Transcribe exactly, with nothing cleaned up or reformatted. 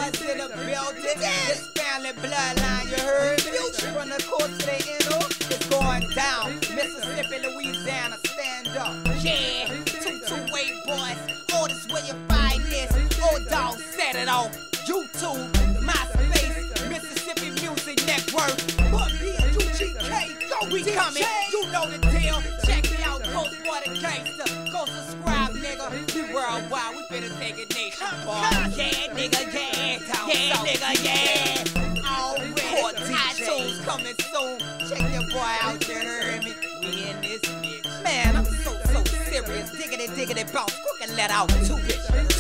boys in the building. This family bloodline, you heard me? From the coast to the end, it's going down. Mississippi, Louisiana, stand up. Yeah, two two eight boys. Oh, this where you find this. Old dog set it on YouTube, MySpace, Mississippi Music Network. But me and U G K, go we coming. You know the deal. Check me out, Coast Water Gangster. Go subscribe, nigga. We worldwide. We finna take a nation, boy. Yeah, nigga, yeah. Yeah, nigga, yeah. Already. iTunes coming soon. Check your boy out, you heard me? We in this bitch. Man, I'm so, so serious. Diggity, diggity, bounce. Quick and let out two bitches.